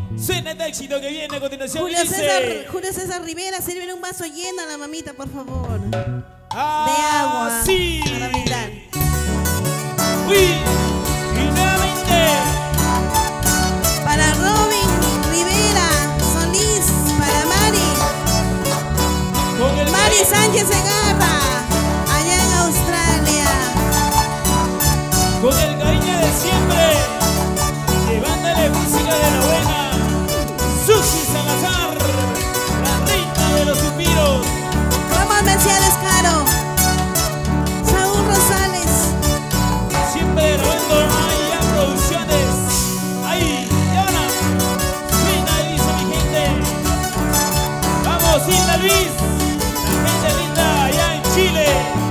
Suena el éxito que viene a continuación. Julio César Rivera, sirve un vaso lleno a la mamita, por favor. De agua. Sí. Para brindar. Uy, y nuevamente. Para Robin Rivera Solís, para Mari. Mari Sánchez Segarra, allá en Australia. Con el cariño de siempre, llevándole música de la buena. Susy Salazar, la reina de los suspiros. Ramón Mercedes Caro, Saúl Rosales. Siempre grabando AyAProducciones. Ahí, y ahora, suena y dice mi gente. Vamos, Isla Luis, la gente linda allá en Chile.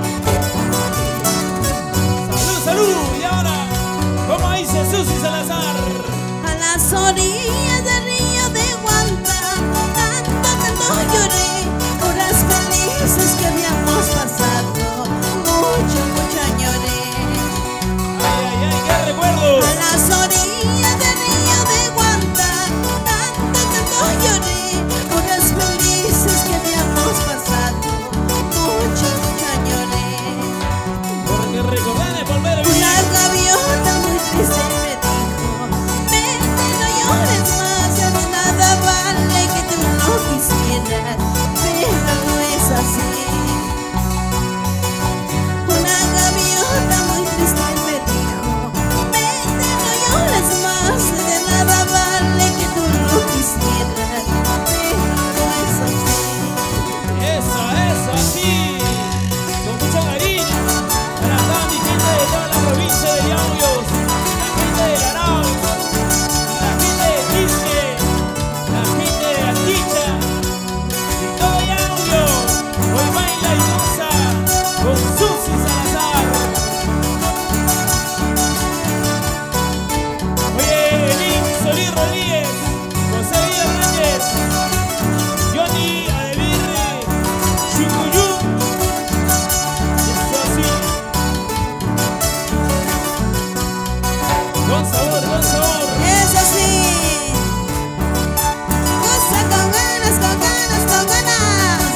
Salud, salud, y ahora, como dice Susy Salazar. A las orillas del río de Huanta, tanto lloré, horas felices que habíamos pasado, mucho lloré. Ay, ay, ay, qué recuerdos. A las orillas del río de Huanta, tanto lloré, horas felices que habíamos pasado, mucho lloré. Porque recordar es volver a vivir. Una gaviota muy triste me dijo, vete, no llores más, ya de nada vale que tú no quisieras, pero no es así. Una gaviota muy triste me dijo, vete, no llores más, de nada vale que tú no quisieras, pero no es así. Eso, así. Con mucho cariño. Para toda mi gente de toda la provincia de Años, la gente de Años, la gente de Quisque, la gente de Anticha, de todo Años. Hoy baila y goza con Susy Salazar. Oye, Elín Solís Rodríguez, José Hernández, Johnny Adevirre, Chicuyú. Eso así. Con sabor, con sabor. Eso sí. Goza con ganas, con ganas, con ganas.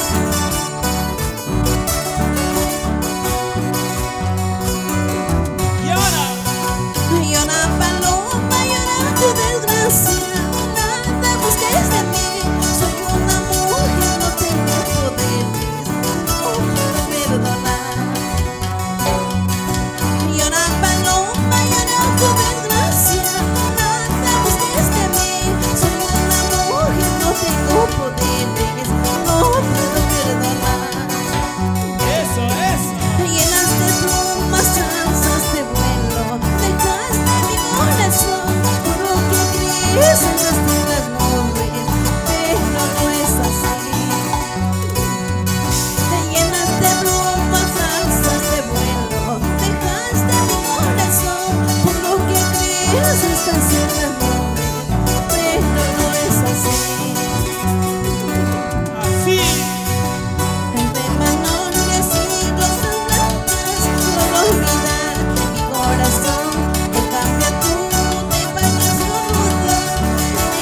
Y ahora, Hay una paloma llora tu desgracia. Nada busques de mí. Soy una mujer, no tengo poderes. No puedo perdonar. Hay una paloma llora tu desgracia. Nada busques de mí. Soy una mujer, no tengo poderes. No puedo perdonar. eso. Llenas de plumas, alzas de vuelo, dejaste mi corazón, por lo que crees en las tierras nubes, pero no es así. Te llenas de plumas, alzas de vuelo, dejaste mi corazón, por lo que crees estás en las nubes, pero no es así. Así. Entre magnolias y rosas blancas, no olvidar que mi corazón te cambia tú, te bañas con ruda,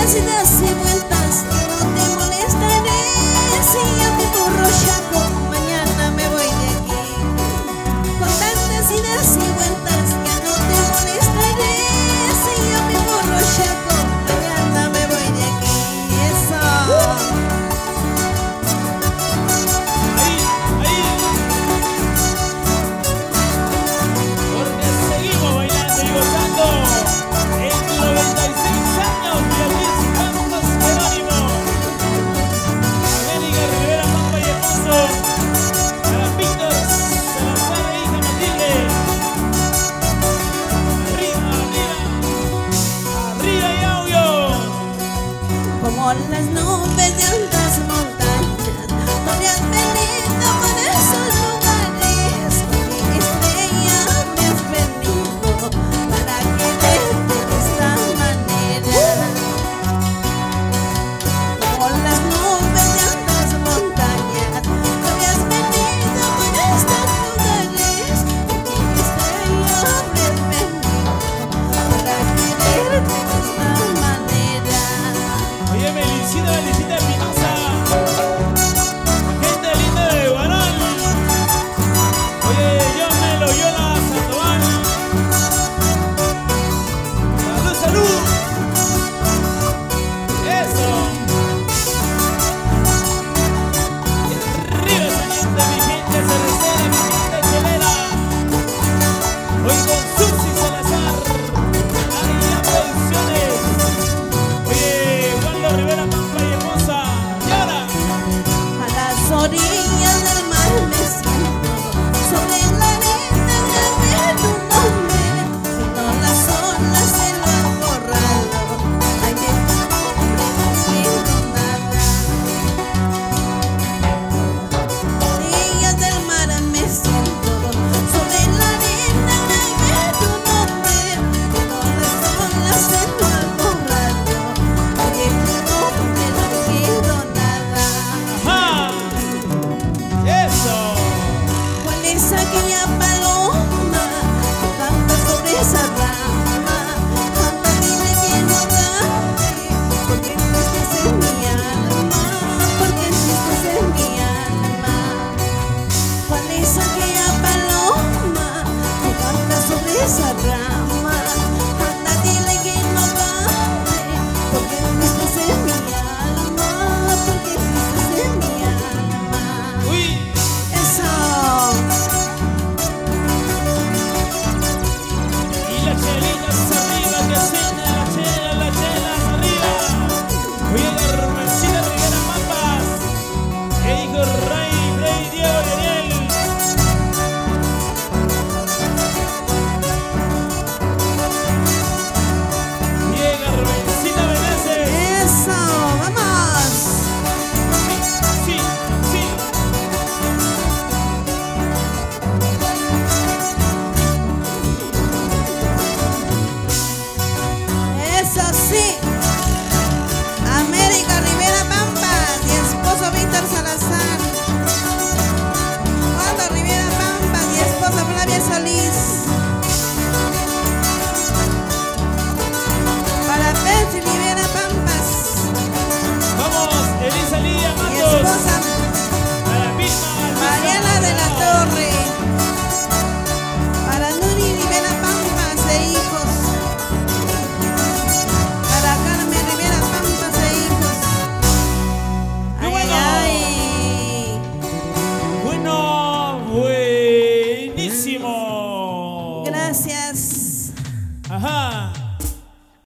tantas idas y vueltas que no te molestaré. Si yo me borro chaco, mañana me voy de aquí. Con tantas idas y vueltas que no te molestaré. Si yo me borro chaco, mañana me voy de aquí. Eso. Ahí, ahí. Porque seguimos bailando y gozando. En 96 años, Beatriz Pampas Jeronimo. América Rivera Pampa y Hermoso. Para Víctor Salazar e hija Matilde. Arriba, arriba. Arriba y audio. Como las nubes de altas montañas, no me has venido por esos lugares. Con mi estrella me has venido para quererte de esta manera. Como las nubes de altas montañas, no me has venido por estos lugares. Con mi estrella me has venido para quererte de esta manera. Oye, Melisita Espinosa. Gente linda de Guarán. Oye, yo me lo Yola Sandoval. Salud, salud. Eso. Y arriba esa gente, mi gente cervecera, mi gente chelera. Hoy con Susy Salazar. AyAProducciones. Oye, Juan Rivera Pampa y Hermosa. Y ahora. A las orillas del mar me siento, sobre la arena grabé tu nombre, siento las olas se lo han borrado, ay de tu nombre no quiero nada. Orillas del mar me siento, sobre la arena grabé tu nombre, siento las olas se lo han borrado, ay de tu nombre no quiero nada. Ajá. Eso. ¿Cuál es aquella paloma que canta sobre esa rama? Anda, dile que no cante, porque estás en mi alma, porque estás en mi alma. ¿Cuál es aquella paloma que canta sobre esa rama? Anda, dile que no cante, porque estás en mi alma, porque estás en mi alma. Uy. Eso. Y las chelitas arriba, que suena las chelas arriba. Oye, Carmencita Rivera Pampas. E hijo Ray, Frey, Diego y Daniel. Oye, Carmencita Meneses. Eso, vamos. Sí, sí. Eso sí. América Rivera Pampas y esposo Víctor Salazar. Huanta Rivera Pampas y esposa Flavia Solís. Para Beatriz Rivera Pampas Vamos, Elisa Lidia y Matos. esposa Para Vilma. Mariana de la Torre. Para Nuri Rivera Pampas e hijos. Para Carmen Rivera Pampas e hijos. ¡Qué Ay, bueno! ay. Bueno, buenísimo. Gracias. Ajá.